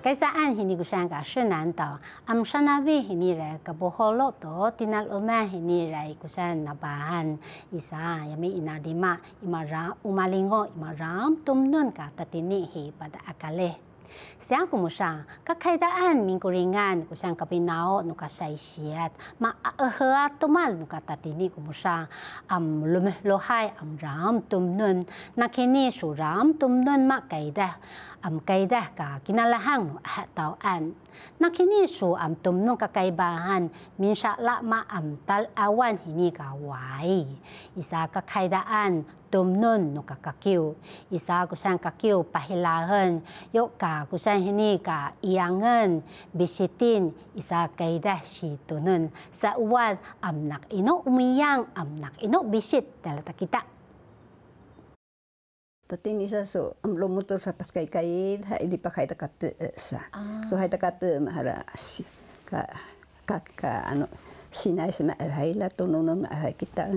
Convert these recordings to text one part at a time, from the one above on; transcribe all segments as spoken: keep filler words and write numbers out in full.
Kaisaan hini kusan ka senan tau am sanawi hini rai ka boholo to tinal uma hini rai kusan nabahan isa yami inadima imara umalingo imaram tumnun ka tatini hi pada akale siang kumusa kakaidaan mingkuringan kusan kapinao nuka saisiat ma ahea tumal nuka tatini kumusa am lumeh lohai am ram tumnun nakini suram tumnun ma kaidah am kaidah ka kinalahang no tauan nakini su am tumnun kakaibahan minsa la ma am tal awan hini ka wai isa kakaidaan tumnun no kakakiu isa kusan kakiu pahilahan yok ka kusan hini ka iangan bisitin isa kaidah si tunun sa uwan am nak ino umiyang am nak ino bisit dalata kita Tatini sa so am lomutor sa paskai kai ha idi pakai ta kape sa so hai ta kape mahara ka ka ka ano sinai sama hai la tunun hai kita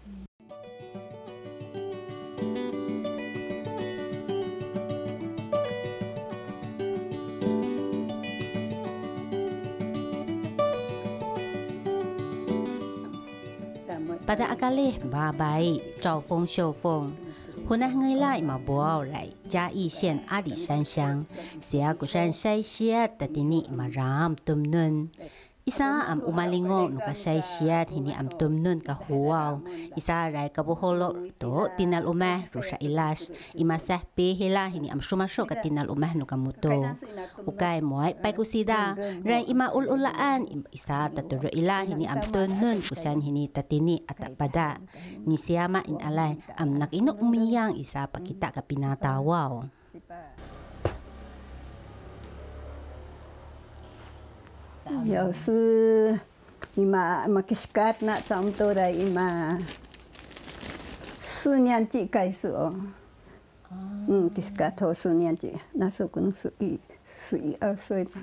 pada akalih babai zhao feng xiu feng hunah ngai lai ma buao rai jia yi xian a li shan xiang sia ku shan sai xia tatini ma ram tumnun isa am umalingo nuka sai xia hini am tumnun ka huaw isa rai ka boholo to tinal umah rusha ilash imasah pe hela hini am shumasho ka tinal umah nuka muto ukai moai pai kusida rai ima ululaan isa taturo ila hini am tumnun kusan hini tatini atapada ni siama in alai am nak ino umiyang isa pakita ka pinatawaw 有时ima makiskat nak contoh dah ima 四年级开始哦，嗯，kiskat 头四年级，那时候可能是一十一二岁吧，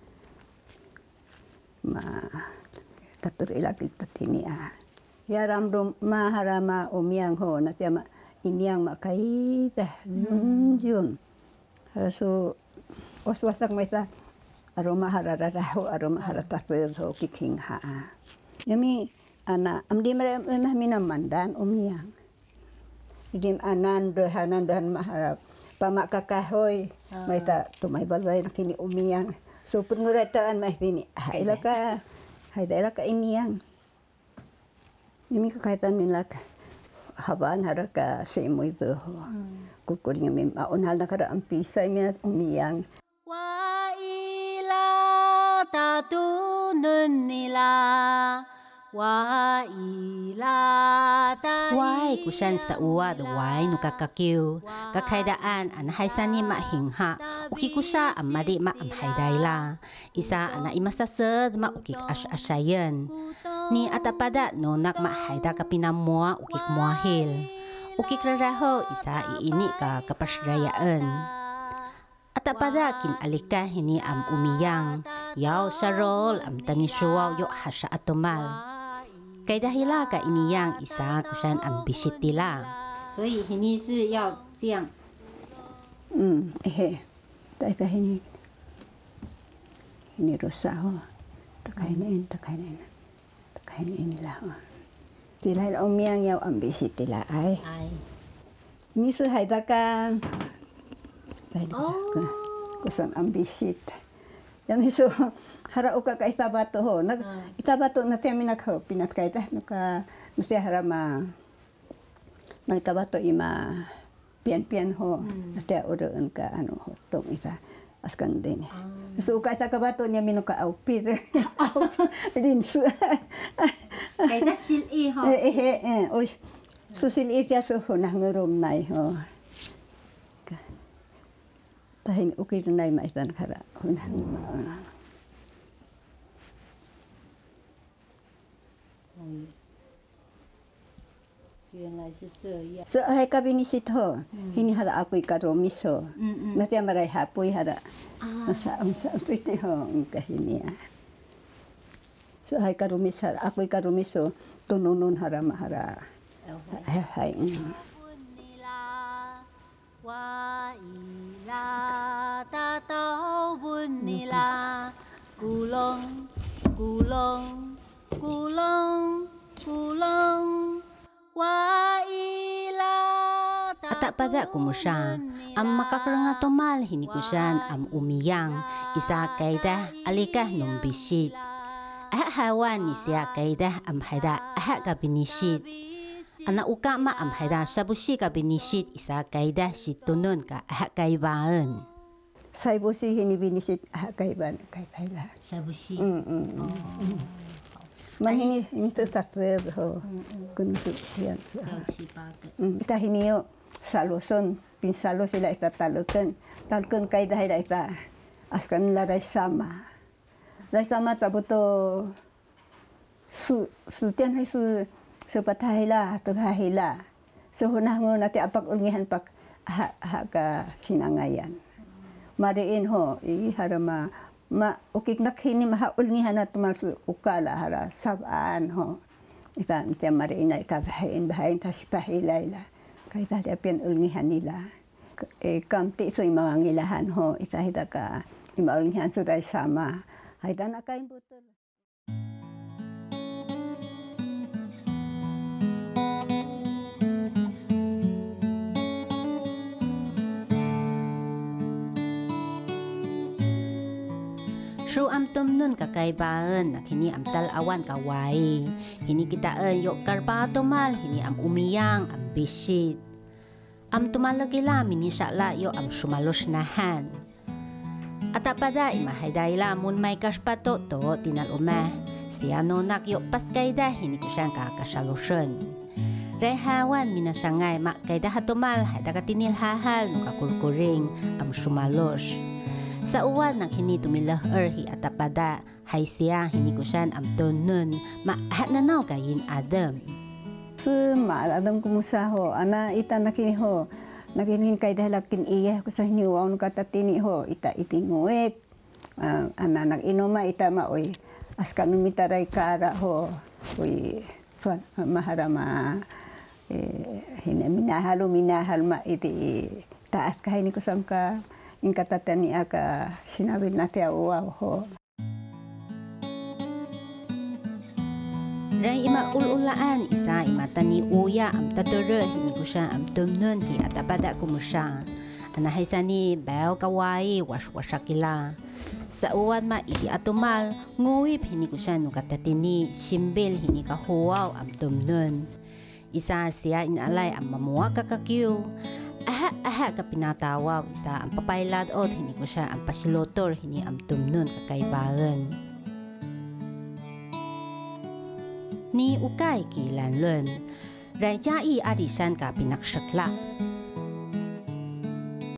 嘛，tak terila kita ini ah. Ya ram rum maharama omiang ho na tiama imiang makai dah junjun. So oswasak meta aroma hararaho aroma haratatero kiking ha. Yami ana amdi mena mina mandan omiang. Dim anan dohanan dan maharap pamak kakahoy meta tumay balbay nakini omiang. So pengurataan mah ini hai laka hai daerah ka iniang. Yami kakaitan minlak haban haraka semoy do. Kukuring mi maunhal nakara ampisay mi omiang. Tatunun nila Wai kusan sa uwad wai nukakakiw kakaidaan an haisani ma hingha uki kusa am madi ma am haidayla isa ana imasasad ma ukik as-asayan ni atapada nonak ma haida kapinamua ukik muahil ukik raraho isa iini ka kapasrayaan Atapada kin alika hini am umiyang yaw sarol am tanisuaw yo hasa atumal kay dahila ka iniyang isa kusan am bisitila so hini si yaw jiang mm eh dai dai hini hini rosa ho takainin takainin takainin la ho tilai umiyang yaw am bisitila ai ai ni su haidakan Oh. Kusan ambisit. Yang isu hara uka ka isabato ho. Nag isabato na tiami nakho pinat kaita nuka mesti hara ma nagkabato ima pian-pian ho. Natia ureun ka anu ho tong isa askan din. So uka sa kabato niya minuka aupir. Din su. Kaita sili ho. Eh eh eh. Oi. Susil itia so ho na ngorom nai ho. Tahin ukir nai mais dan kara hunang ma. So hai kabini sito hini hara aku ikaro miso. Nanti amarai hapui hara. Masa amsa piti ho kahini. So hai karo miso aku ikaro miso tununun hara mahara. Hai. Wa ila ta tau bun nila gulong gulong gulong gulong wa ila Ata pada kumusya am makakaranga tomal hinikusan am umiyang isa kaidah alikah nung bisit ah hawan ni siya kaidah am haida ah ka binisit ana uka ma am haida sabusi ka binisit isa kaidah situnun ka ah kaibaan sabusi hini binisit ah kaibaan kai kaila sabusi mm mm man hini itu sastra ho kun tu yan kita hini yo saluson pinsalo sila ita talukan talkan kaidah ida ita askan la dai sama dai sama tabuto su su tian hai su su patahila tu hahila so hunah ngun ati apak ungihan pak ha, ha ka sinangayan madiin ho i harama ma ukik nak hini maha ungihan at masu ukala hara saban ho ita ita madiin ita bahain bahain tasipahila kaya dia pian ulngihan nila eh kamti so mga ngilahan ho isa hida ka ima ulngihan so dai sama hida na kain botol Su am tumnun kakaibaan na kini am talawan kawai. Hini kita en yok karpa tomal hini am umiyang am bisit. Am tumalagila mini sakla yo am sumalos nahan. Ata pada imahaydaila mun may kaspato to tinal umah. Siya nonak yok paskayda hini kusang kakasalosun. Rehawan minasangay mak kayda hatomal hayda katinil hahal no kakurkuring am sumalos. Sa uwan ng hini tumilah erhi at tapada, hay siya hini ko siyan am tonun, maahat na naw kayin Adam. So, maal Adam kumusa ho, ana ita nakini ho, nakinin kay dahalakin iya ko sa hiniwaw ng katatini ho, ita itinguit, uh, ana nag-inuma ita maoy, askan umitaray kara ho, uy, maharama, eh, minahal minahal ma iti taas ka hini ko sa ka, in katatani aka sinabi natin wow ho. Ray ima ululaan isa imatani uya am tatoro hini ko siya am tumnun hi atapada ko mo siya. Anahay sani bayaw kawai waswasakila. Sa uwan ma iti atumal nguwip hini ko siya no katatini simbil hini kahuwaw am tumnun. Isa siya inalay am mamuwa kakakyu. Aha-aha ka pinatawaw isa ang papaylad od hini ko siya ang pasilotor hini ang tumnun kakaibagan. Ni ukay kilanlun, rayjai arisan ka pinaksakla.